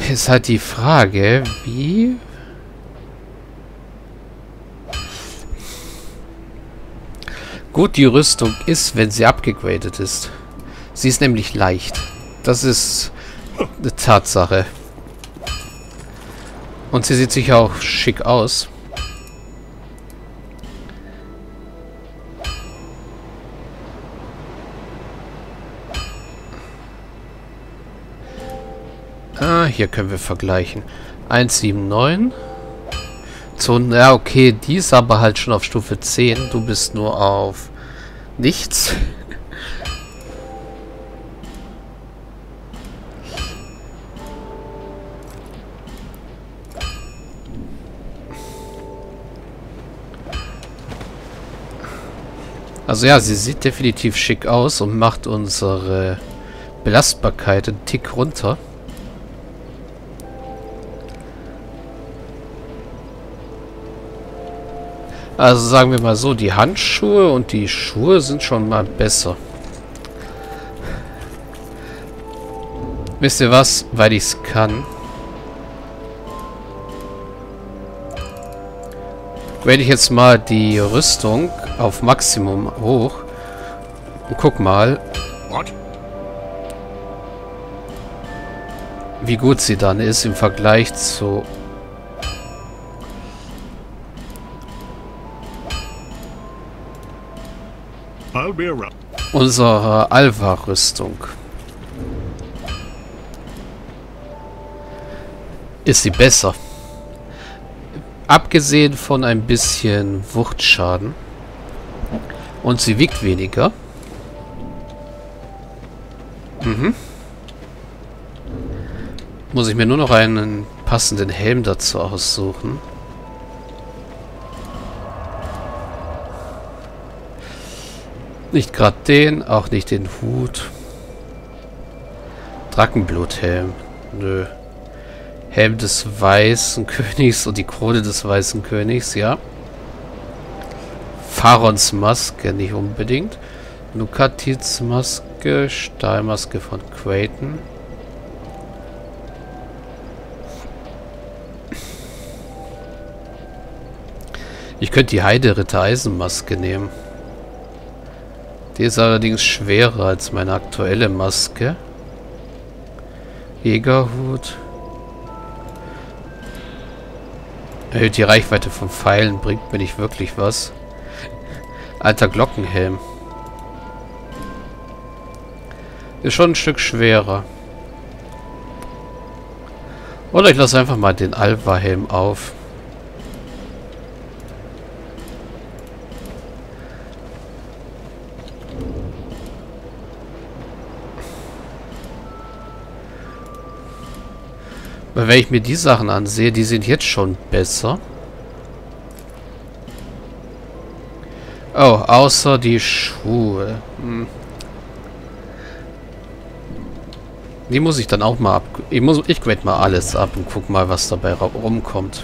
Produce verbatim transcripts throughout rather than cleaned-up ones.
Ist halt die Frage, wie... gut die Rüstung ist, wenn sie abgegradet ist. Sie ist nämlich leicht. Das ist eine Tatsache. Und sie sieht sicher auch schick aus. Ah, hier können wir vergleichen. eins sieben neun. So, ja, okay, die ist aber halt schon auf Stufe zehn. Du bist nur auf nichts. Also ja, sie sieht definitiv schick aus und macht unsere Belastbarkeit einen Tick runter. Also sagen wir mal so, die Handschuhe und die Schuhe sind schon mal besser. Wisst ihr was? Weil ich es kann. Wenn ich jetzt mal die Rüstung auf Maximum hoch und guck mal, wie gut sie dann ist im Vergleich zu unserer Alva-Rüstung. Ist sie besser. Abgesehen von ein bisschen Wuchtschaden. Und sie wiegt weniger. Mhm. Muss ich mir nur noch einen passenden Helm dazu aussuchen. Nicht gerade den, auch nicht den Hut. Drachenbluthelm. Nö. Helm des Weißen Königs und die Krone des Weißen Königs, ja. Pharons Maske, nicht unbedingt. Lukatits Maske, Stahlmaske von Creighton. Ich könnte die Heideritter Eisenmaske nehmen. Die ist allerdings schwerer als meine aktuelle Maske. Jägerhut. Erhöht die Reichweite von Pfeilen, bringt mir nicht wirklich was. Alter Glockenhelm. Ist schon ein Stück schwerer. Oder ich lasse einfach mal den Alva-Helm auf. Weil wenn ich mir die Sachen ansehe, die sind jetzt schon besser. Oh, außer die Schuhe. Hm. Die muss ich dann auch mal ab... Ich, muss, ich grade mal alles ab und guck mal, was dabei rumkommt.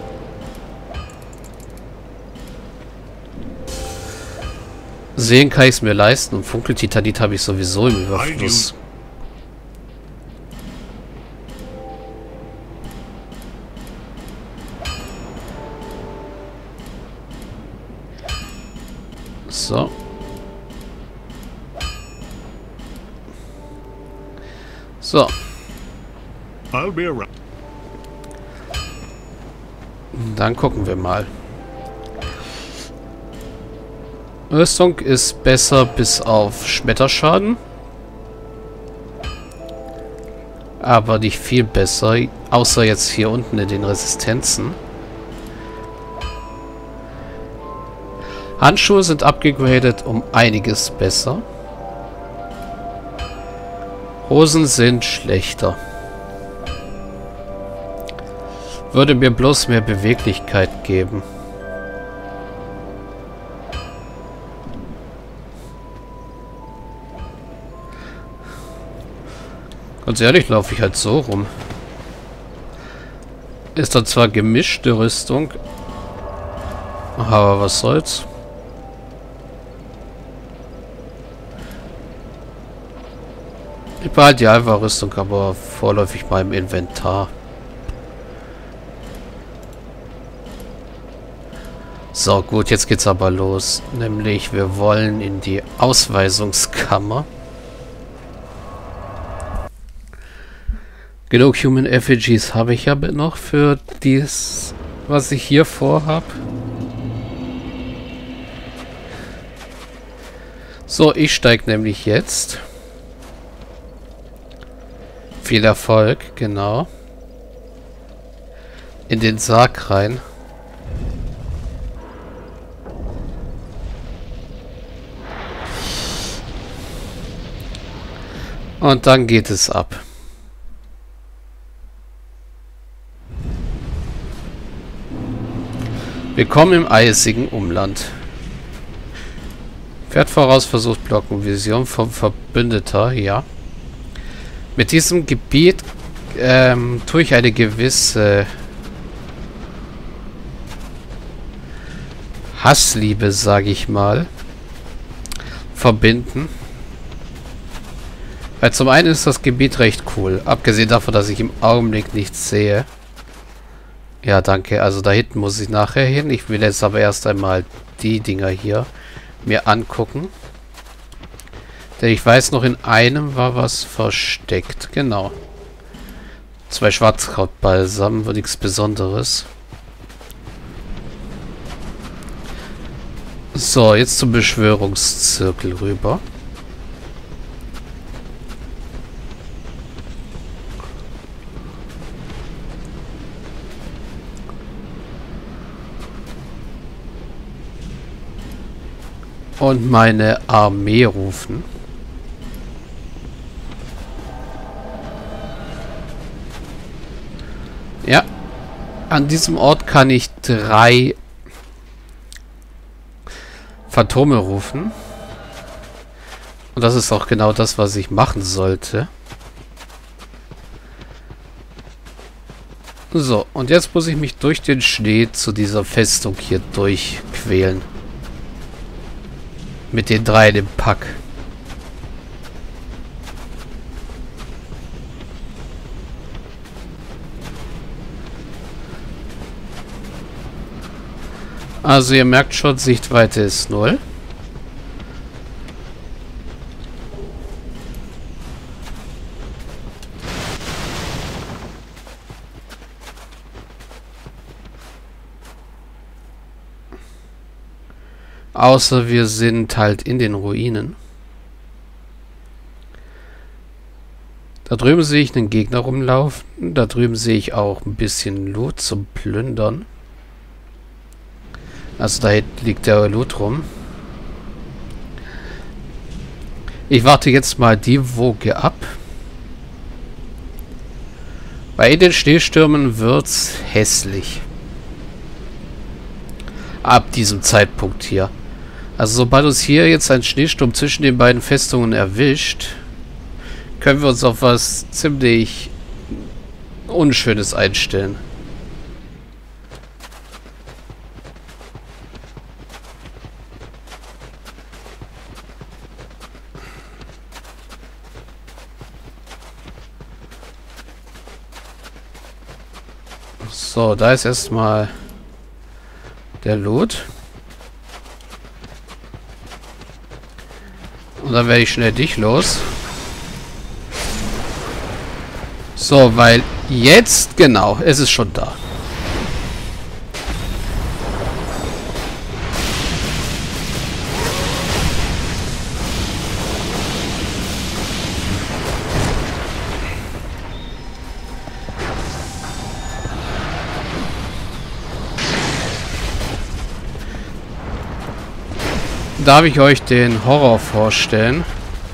Sehen kann ich es mir leisten und Funkeltitanit habe ich sowieso im Überfluss. So. So. Dann gucken wir mal. Rüstung ist besser bis auf Schmetterschaden. Aber nicht viel besser. Außer jetzt hier unten in den Resistenzen. Handschuhe sind abgegradet um einiges besser. Hosen sind schlechter. Würde mir bloß mehr Beweglichkeit geben. Ganz ehrlich, laufe ich halt so rum. Ist dann zwar gemischte Rüstung, aber was soll's. Ich behalte die Alpha-Rüstung aber vorläufig mal im Inventar. So, gut, jetzt geht's aber los. Nämlich, wir wollen in die Ausweisungskammer. Genug Human Effigies habe ich ja noch für dies, was ich hier vorhab. So, ich steige nämlich jetzt. Viel Erfolg, genau. In den Sarg rein. Und dann geht es ab. Willkommen im eisigen Umland. Pferd voraus, versucht blocken. Vision vom Verbündeter, ja. Mit diesem Gebiet ähm, tue ich eine gewisse Hassliebe, sage ich mal, verbinden. Weil zum einen ist das Gebiet recht cool. Abgesehen davon, dass ich im Augenblick nichts sehe. Ja, danke. Also da hinten muss ich nachher hin. Ich will jetzt aber erst einmal die Dinger hier mir angucken. Denn ich weiß noch, in einem war was versteckt. Genau. Zwei Schwarzkrautbalsam, nichts Besonderes. So, jetzt zum Beschwörungszirkel rüber. Und meine Armee rufen. Ja. An diesem Ort kann ich drei Phantome rufen. Und das ist auch genau das, was ich machen sollte. So, und jetzt muss ich mich durch den Schnee zu dieser Festung hier durchquälen. Mit den drei im Pack. Also ihr merkt schon, Sichtweite ist null. Außer wir sind halt in den Ruinen. Da drüben sehe ich einen Gegner rumlaufen. Da drüben sehe ich auch ein bisschen Loot zum Plündern. Also da liegt der Loot rum. Ich warte jetzt mal die Woge ab. Bei den Schneestürmen wird's hässlich. Ab diesem Zeitpunkt hier. Also sobald uns hier jetzt ein Schneesturm zwischen den beiden Festungen erwischt, können wir uns auf was ziemlich Unschönes einstellen. So, da ist erstmal der Loot. Und dann werde ich schnell dich los. So, weil jetzt, genau, es ist schon da. Darf ich euch den Horror vorstellen?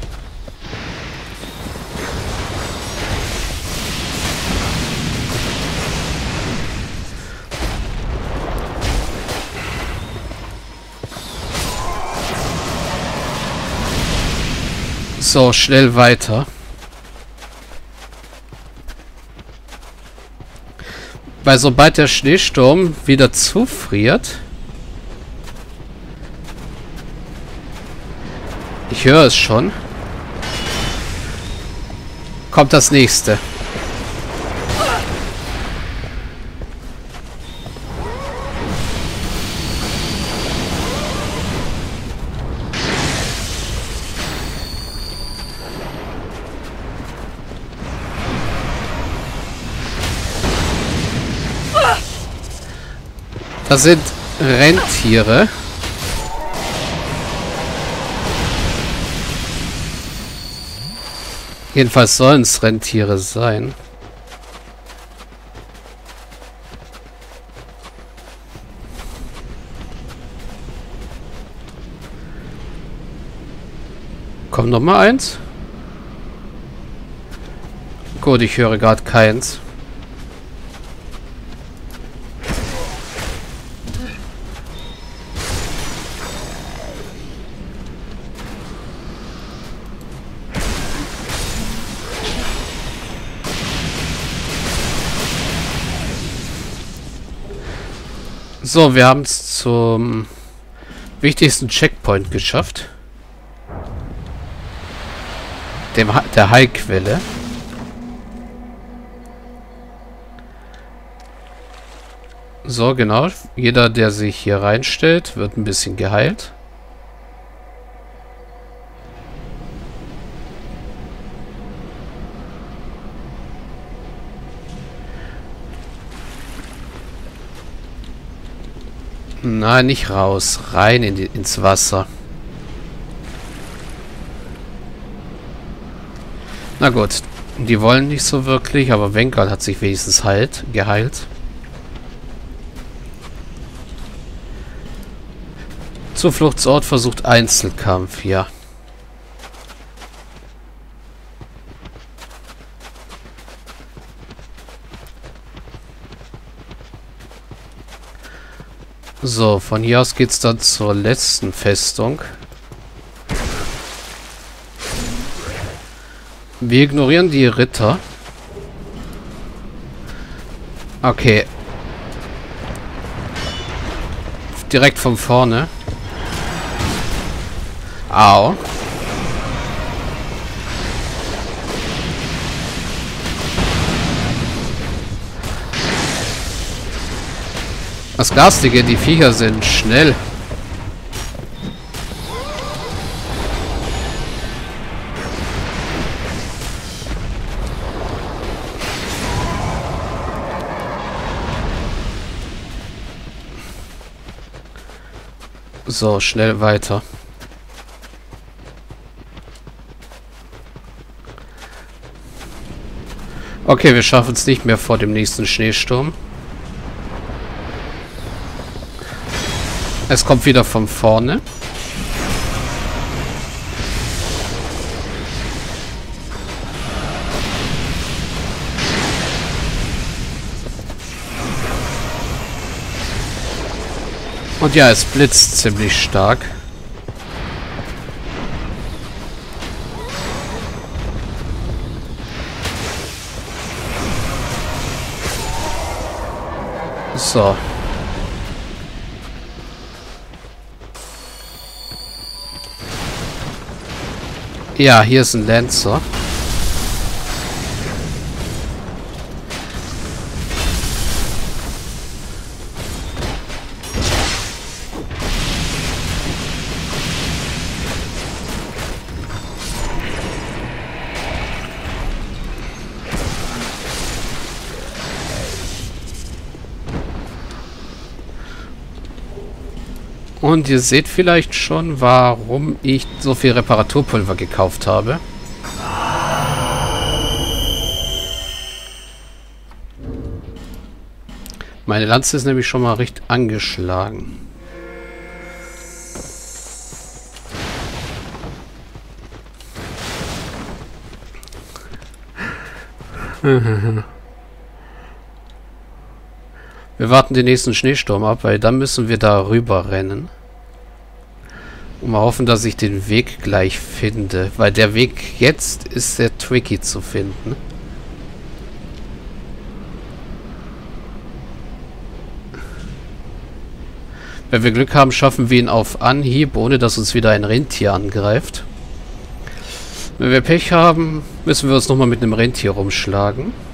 So, schnell weiter. Weil sobald der Schneesturm wieder zufriert... Ich höre es schon. Kommt das nächste. Das sind Rentiere. Jedenfalls sollen es Rentiere sein. Kommt noch mal eins? Gut, ich höre gerade keins. So, wir haben es zum wichtigsten Checkpoint geschafft. Dem ha der Heilquelle. So, genau. Jeder, der sich hier reinstellt, wird ein bisschen geheilt. Nein, nicht raus. Rein in die, ins Wasser. Na gut. Die wollen nicht so wirklich, aber Vengal hat sich wenigstens heilt, geheilt. Zufluchtsort versucht Einzelkampf, ja. So, von hier aus geht's dann zur letzten Festung. Wir ignorieren die Ritter. Okay. Direkt von vorne. Au. Das Garstige, die Viecher sind schnell. So, schnell weiter. Okay, wir schaffen es nicht mehr vor dem nächsten Schneesturm. Es kommt wieder von vorne. Und ja, es blitzt ziemlich stark. So. Ja, hier ist ein Lancer. Und ihr seht vielleicht schon, warum ich so viel Reparaturpulver gekauft habe. Meine Lanze ist nämlich schon mal recht angeschlagen. Wir warten den nächsten Schneesturm ab, weil dann müssen wir da rüber rennen. Und mal hoffen, dass ich den Weg gleich finde. Weil der Weg jetzt ist sehr tricky zu finden. Wenn wir Glück haben, schaffen wir ihn auf Anhieb, ohne dass uns wieder ein Rentier angreift. Wenn wir Pech haben, müssen wir uns nochmal mit einem Rentier rumschlagen.